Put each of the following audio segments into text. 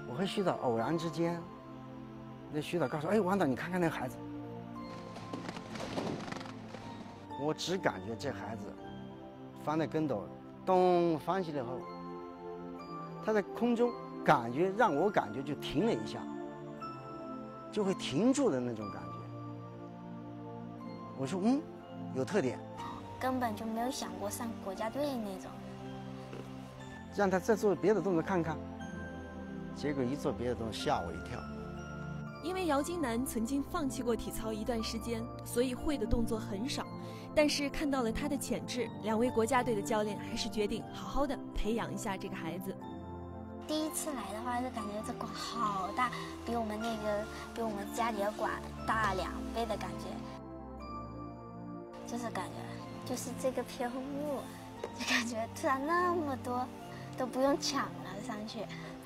我和徐导偶然之间，那徐导告诉我：“哎，王导，你看看那个孩子。”我只感觉这孩子翻了跟斗，咚翻起来后，他在空中让我感觉就停了一下，就会停住的那种感觉。我说有特点， 根本就没有想过上国家队那种。 让他再做别的动作看看，结果一做别的动作吓我一跳。 因为姚金楠曾经放弃过体操一段时间，所以会的动作很少。但是看到了他的潜质，两位国家队的教练还是决定好好的培养一下这个孩子。 第一次来的话，就感觉这馆好大，比我们家里的馆大2倍的感觉。就是感觉，就是这个偏后幕，就感觉突然那么多，都不用抢了上去。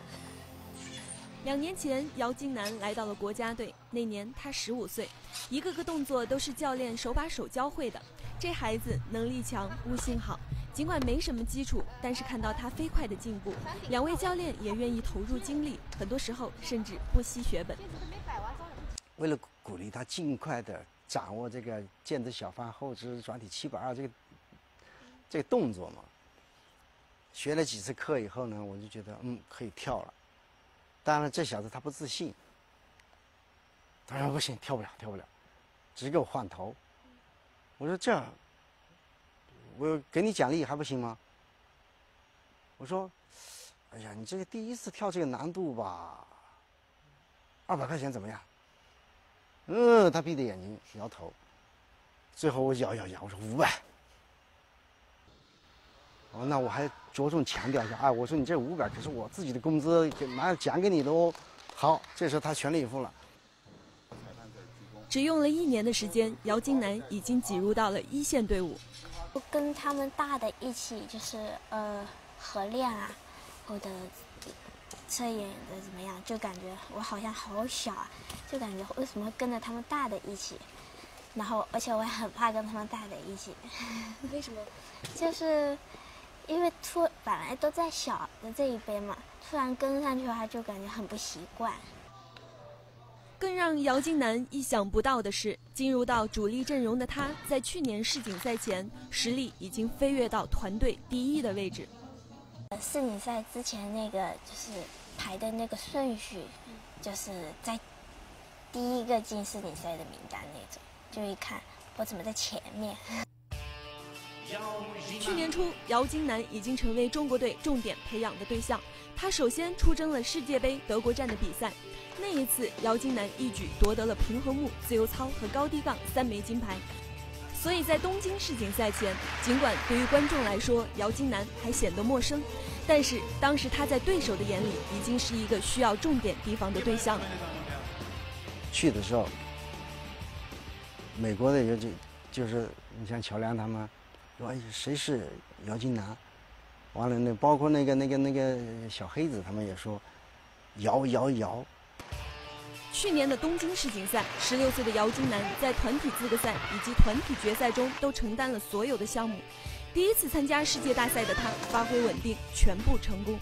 2年前，姚金楠来到了国家队，那年他15岁，一个个动作都是教练手把手教会的。这孩子能力强，悟性好，尽管没什么基础，但是看到他飞快的进步，两位教练也愿意投入精力，很多时候甚至不惜血本。 为了鼓励他尽快的掌握这个毽子小翻后肢转体720这个动作嘛，学了几次课以后呢，我就觉得可以跳了。当然这小子他不自信，他说不行，跳不了，只给我换头。我说我给你奖励还不行吗？我说，哎呀，你这个第一次跳这个难度吧，200块钱怎么样？他闭着眼睛摇头。最后我摇，我说500。那我还着重强调一下，我说你这500可是我自己的工资，马上奖给你的哦。好，这时候他全力以赴了。 只用了1年的时间，姚金楠已经挤入到了1线队伍。 我跟他们大的一起，就是合练啊，或者侧眼的怎么样，就感觉我好像好小啊，就感觉为什么跟着他们大的一起，然后而且我也很怕跟他们大的一起。 为什么？ 就是因为本来都在小的这一边嘛，突然跟上去的话，就感觉很不习惯。 更让姚金楠意想不到的是，进入到主力阵容的他，在去年世锦赛前，实力已经飞跃到团队第1的位置。 世锦赛之前那个就是排的那个顺序，就是在第1个进世锦赛的名单那种，就一看我怎么在前面。 去年初，姚金楠已经成为中国队重点培养的对象。他首先出征了世界杯德国站的比赛，那一次姚金楠一举夺得了平衡木、自由操和高低杠3枚金牌。所以在东京世锦赛前，尽管对于观众来说姚金楠还显得陌生，但是当时他在对手的眼里已经是一个需要重点提防的对象了。 去的时候，美国的就是你像乔梁他们说，谁是姚金楠？完了包括那个小黑子他们也说姚。 去年的东京世锦赛，16岁的姚金楠在团体资格赛以及团体决赛中都承担了所有的项目。第1次参加世界大赛的他，发挥稳定，全部成功。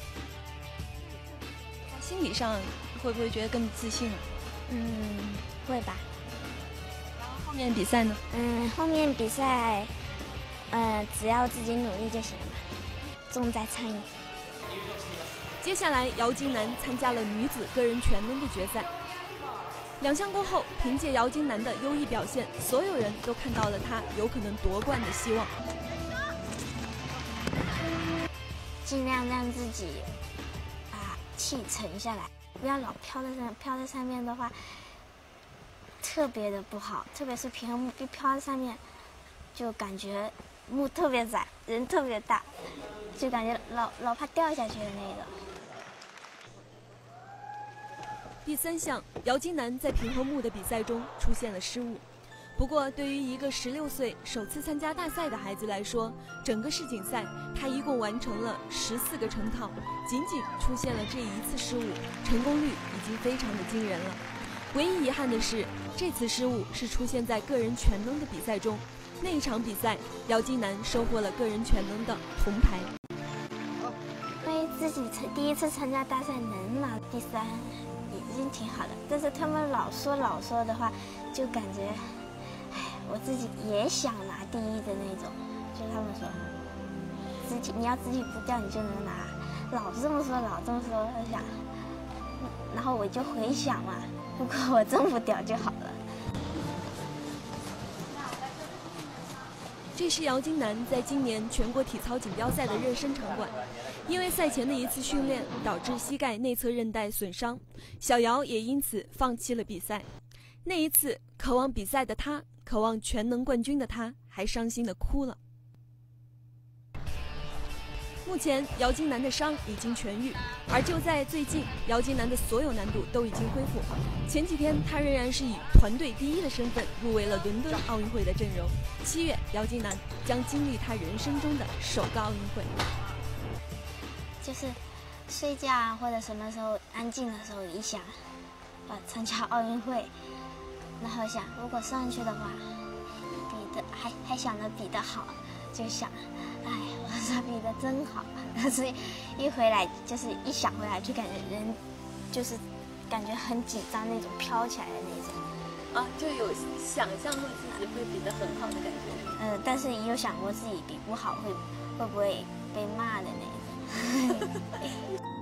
心理上会不会觉得更自信了？ 会吧。 然后后面比赛呢？ 后面比赛，只要自己努力就行了嘛，重在参与。 接下来，姚金楠参加了女子个人全能的决赛。2项过后，凭借姚金楠的优异表现，所有人都看到了她有可能夺冠的希望。 尽量让自己把气沉下来，不要老飘在上面的话，特别的不好。特别是平衡木一飘在上面，就感觉木特别窄，人特别大，就感觉老怕掉下去的那个。 第3项，姚金楠在平衡木的比赛中出现了失误。不过，对于一个16岁首次参加大赛的孩子来说，整个世锦赛他一共完成了14个成套，仅出现了这1次失误，成功率已经非常的惊人了。唯一遗憾的是，这次失误是出现在个人全能的比赛中。那一场比赛，姚金楠收获了个人全能的铜牌。 因为自自己第一次参加大赛能拿第3，已经挺好的。但是他们老说的话，就感觉，哎，我自己也想拿第1的那种。就他们说，你要肢体不掉，你就能拿。老这么说，我想，然后我就回想嘛，如果我真不掉就好了。 这是姚金楠在今年全国体操锦标赛的热身场馆，因为赛前的一次训练导致膝盖内侧韧带损伤，小姚也因此放弃了比赛。那一次，渴望比赛的他，渴望全能冠军的他，还伤心地哭了。目前，姚金楠的伤已经痊愈，而就在最近，姚金楠的所有难度都已经恢复。前几天，他仍然是以团队第1的身份入围了伦敦奥运会的阵容。7月，姚金楠将经历他人生中的首个奥运会。 就是睡觉啊，或者什么时候安静的时候，一想，参加奥运会，然后想如果上去的话，比的还想着比得好，就想。哎，我说比的真好，但是一回来就是一想回来就感觉人就是感觉很紧张那种，飘起来的那种。 啊，就有想象过自己会比得很好的感觉。 但是也有想过自己比不好会不会被骂的那种。